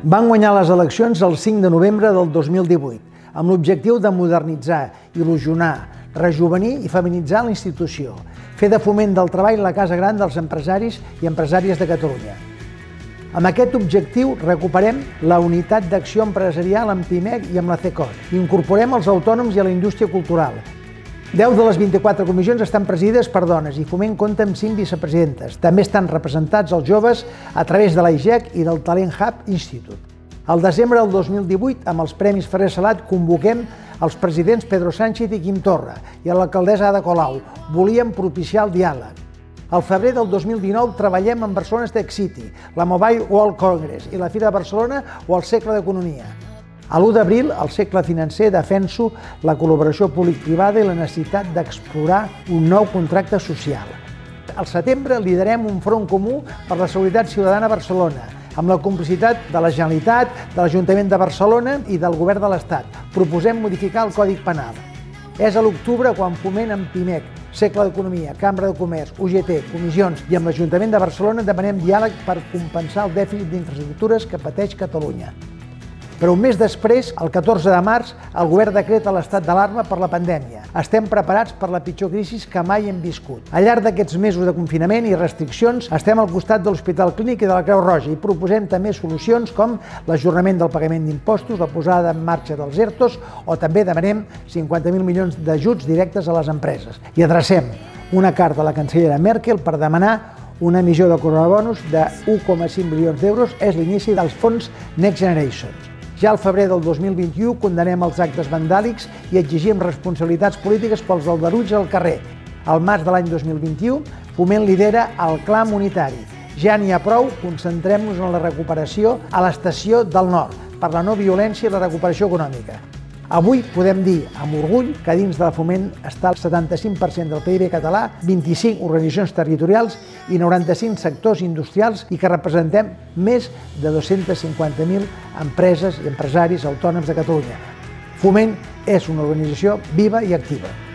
Van guanyar les eleccions el 5 de novembre del 2018, amb l'objectiu de modernitzar, il·lusionar, rejuvenir i feminitzar la institució, fer de foment del treball la casa gran dels empresaris i empresàries de Catalunya. Amb aquest objectiu recuperem la unitat d'acció empresarial amb PIMEC i amb la CECOT. Incorporem els autònoms i a la indústria cultural. 10 de les 24 comissions estan presidides per dones i Foment compta amb 5 vicepresidentes. També estan representats els joves a través de l'AIGEC i del Talent Hub Institute. Al desembre del 2018, amb els Premis Ferrer Salat, convoquem els presidents Pedro Sánchez i Quim Torra i a l'alcaldessa Ada Colau. Volíem propiciar el diàleg. Al febrer del 2019 treballem amb Barcelona Tech City, la Mobile World Congress i la Fira de Barcelona o el Segle d'Economia. A l'1 d'abril, al Segle Financer, defenso la col·laboració públic-privada i la necessitat d'explorar un nou contracte social. Al setembre liderem un front comú per la seguretat ciutadana a Barcelona, amb la complicitat de la Generalitat, de l'Ajuntament de Barcelona i del Govern de l'Estat. Proposem modificar el Codi Penal. És a l'octubre quan Foment amb PIMEC, Segle d'Economia, Cambra de Comerç, UGT, comissions i amb l'Ajuntament de Barcelona demanem diàleg per compensar el dèficit d'infraestructures que pateix Catalunya. Però un mes després, el 14 de març, el govern decreta l'estat d'alarma per la pandèmia. Estem preparats per la pitjor crisi que mai hem viscut. Al llarg d'aquests mesos de confinament i restriccions, estem al costat de l'Hospital Clínic i de la Creu Roja i proposem també solucions com l'ajornament del pagament d'impostos, la posada en marxa dels ERTOs o també demanem 50.000 milions d'ajuts directes a les empreses. I adrecem una carta a la cancellera Merkel per demanar una emissió de coronabonus de 1,5 milions d'euros. És l'inici dels fons Next Generation. Ja al febrer del 2021 condenem els actes vandàlics i exigim responsabilitats polítiques pels aldarulls al carrer. Al març de l'any 2021, Foment lidera el clam unitari. Ja n'hi ha prou, concentrem-nos en la recuperació a l'estació del Nord, per la no violència i la recuperació econòmica. Avui podem dir amb orgull que dins de la Foment està el 75% del PIB català, 25 organitzacions territorials i 95 sectors industrials i que representem més de 250.000 empreses i empresaris autònoms de Catalunya. Foment és una organització viva i activa.